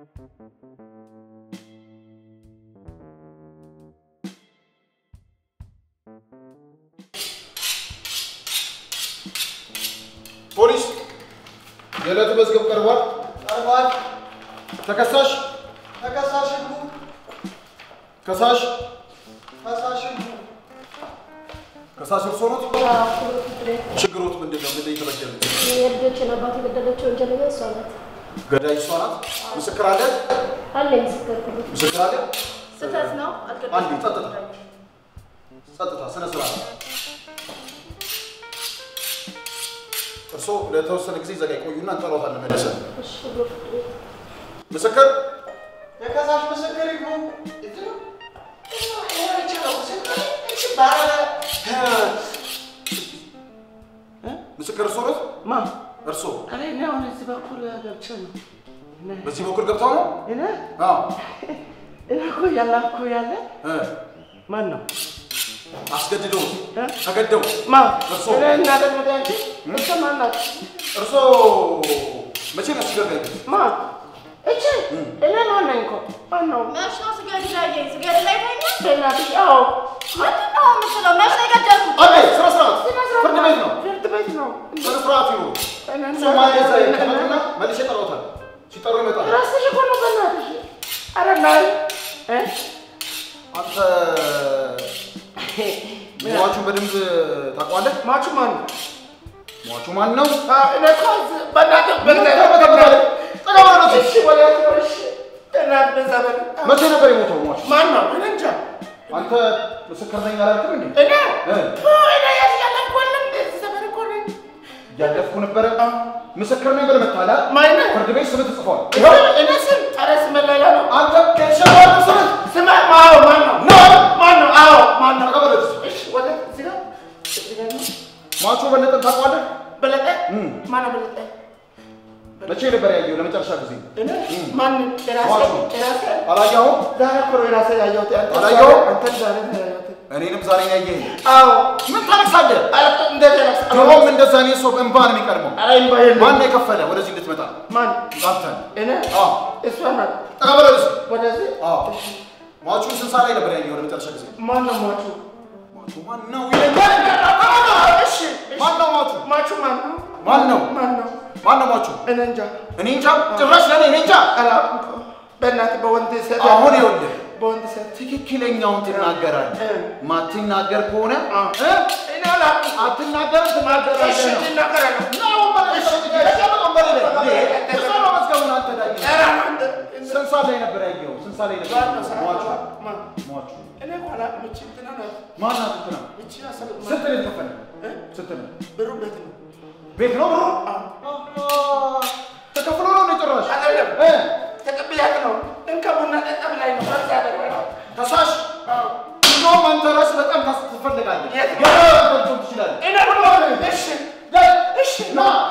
بوليس يلا تمزقب قربان تكساش كساش كساش الصوت شكروت من دجام بدي يتبجل يرجع نبات يبدلوا شو جلنا صارت قداي صارت مسكر عليه هل مسكر عليه ستاسنا عندي تطلع سنة سرعة الصوت لا توصل كذي زي كويونا أنت روح على المدرسة مسكر يا كساش مسكر يبغون إدلو إيه رجال مسكر إيش بعده مسكر الصوت ما أرسو أنا ناوي نسيبه كل هذا بشنو بس يبغى كل قبطانه هنا هنا كويلا ما نو أسكتدو أقدم ما أرسو أنا نادر مدانتي إيش ما ناد أرسو ما شيء نسكر ما إيش إلا ما نينكو ما نو ما شلون سجل لا يفهمني إلا بيش أو ما تنو مثلا ما شيء قدامك أبي سرسرات فرد بيتنا سرسرات يو سو ما يزاي كمان ما ليش تروتها شو تروي متى راسي يكون بناتي أنا ناي أنت مواشو بدم تقواله ماشو مان مواشو ما نو أنا كوز بناتي إيش ولا إيش أنا بزمن ما تيجي بري موتو مواشو ما نو أنا نجا أنت مسكر زين على كم عندي أنا أنا يا زلمة كلهم بزمن كلهم جالس كون برا مسكر نيجي برا متعلا ما أنا فرد بيس سمت الصفار أنا سم أنا سم لا أنت كيش ما سمت سمع ما هو ما نو قبل إيش ولا زين مواشو بنت تقواله بلده ما أنا بلده ما تيجي بري يجيو لما ترشح زين أنا من إراسة على يوم زارة كرو إراسة يا يوتي أنت على يوم أنت زارة يا يوتي أنا نبزارين يجين أو من طريق صدق أنا ندري يوم من دزاني صوب إمبان ميكرمو أنا إمبايل ما نكفله ولا زين تمتع من غلطان أنا إسمعنا قبل بس ولا زي ما تشوف سنسالي لبري يجيو لما ترشح زين ما نو ماتو ما نو وين ما نو ما تشوف أنا نينجا ترش لنا نينجا أنا بنات بوندي سد هون يقول بوندي سد ትክክለኛ ትናገራል ማትናገር ከሆነ እኔ አትናገር ትናገራለህ እሺ ትናገራለህ ነው ማለት ስንት ሰዓት ላይ ነበር ያየኸው? ስንት ሰዓት ላይ ነበር? ሟቹ እኔ ኋላ ምችትና ነው ማናት እንትና እቺ አሰብ ስንት ነው የተከፈለ? ስንት ነው? ብሩ ቤት ነው ብሩ? ተከፍሎ ነው ጭራሽ? አይደለም ተቀብያት ነው እንካ ቡና ጠጣ ብላኝ ነው ፈርዛ ያደረገው ከሳሽ እንደውም አንተ ራስህ በጣም ትፈልጋለህ። የት ትችላለህ። እኔ እሺ ና